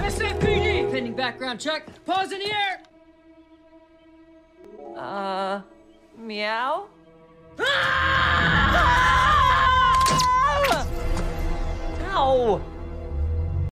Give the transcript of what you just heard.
SFPD! Pending background check. Paws in the air! Meow? Ah! Ow!